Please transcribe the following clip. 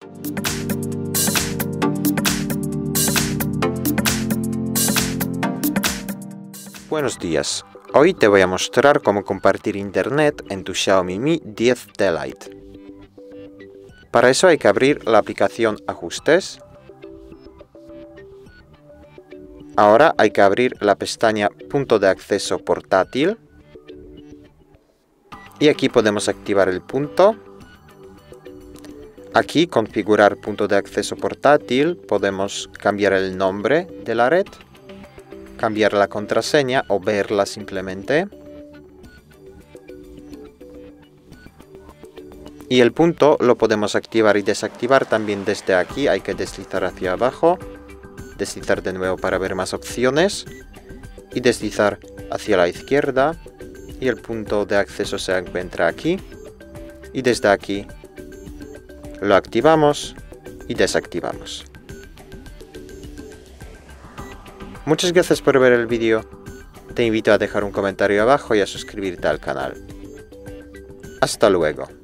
Buenos días, hoy te voy a mostrar cómo compartir internet en tu Xiaomi Mi 10T Lite. Para eso hay que abrir la aplicación Ajustes. Ahora hay que abrir la pestaña Punto de acceso portátil. Y aquí podemos activar el punto. Aquí configurar punto de acceso portátil, podemos cambiar el nombre de la red, cambiar la contraseña o verla simplemente. Y el punto lo podemos activar y desactivar también desde aquí. Hay que deslizar hacia abajo, deslizar de nuevo para ver más opciones y deslizar hacia la izquierda. Y el punto de acceso se encuentra aquí. Y desde aquí lo activamos y desactivamos. Muchas gracias por ver el vídeo. Te invito a dejar un comentario abajo y a suscribirte al canal. Hasta luego.